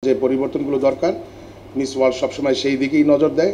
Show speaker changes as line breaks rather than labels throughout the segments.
যে পরিবর্তনগুলো দরকার মিস ওয়ার্ল্ড সবসময় সেই দিকেই নজর দেয়।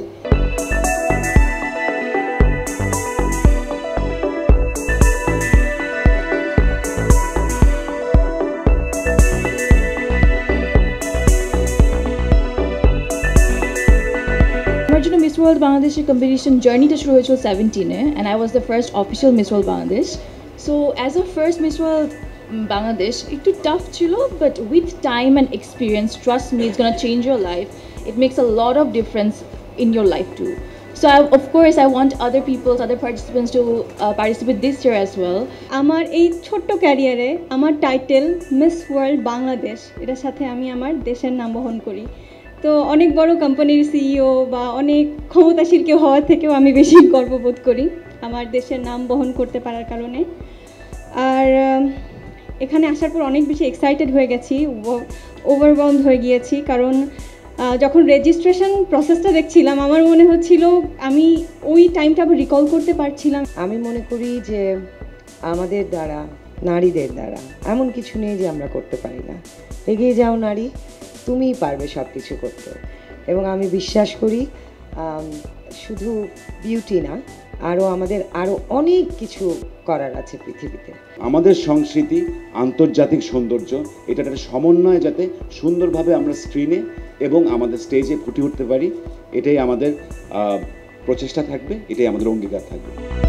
Miss World Bangladesh competition journey to শুরু হয়েছিল 17 and I was the first official Miss World Bangladesh. So as a first Miss World Bangladesh, একটু tough ছিল, but with time and experience, trust me, it's gonna change your life. It makes a lot of difference in your life too. So of course I want other participants to participate this year as well.
আমার এই ছোট্ট ক্যারিয়ারে আমার title miss world Bangladesh, এটার সাথে আমি আমার দেশের নাম বহন করি। তো অনেক বড় কোম্পানির সিইও বা অনেক ক্ষমতাশীল কেউ হওয়ার থেকেও আমি বেশি গর্ববোধ করি আমার দেশের নাম বহন করতে পারার কারণে। আর এখানে আসার পর অনেক বেশি এক্সাইটেড হয়ে গেছি, ওভারওয়েলমড হয়ে গিয়েছি, কারণ যখন রেজিস্ট্রেশন প্রসেসটা দেখছিলাম আমার মনে হচ্ছিল আমি ওই টাইমটা আবার রিকল করতে পারছিলাম।
আমি মনে করি যে আমাদের দ্বারা, নারীদের দ্বারা এমন কিছু নেই যে আমরা করতে পারি না। এগিয়ে যাও নারী, তুমিই পারবে সব কিছু করতে। এবং আমি বিশ্বাস করি শুধু বিউটি না, আমাদের আরও অনেক কিছু করার আছে পৃথিবীতে।
আমাদের সংস্কৃতি, আন্তর্জাতিক সৌন্দর্য, এটার একটা সমন্বয় যাতে সুন্দরভাবে আমরা স্ক্রিনে এবং আমাদের স্টেজে ফুটে উঠতে পারি, এটাই আমাদের প্রচেষ্টা থাকবে, এটাই আমাদের অঙ্গীকার থাকবে।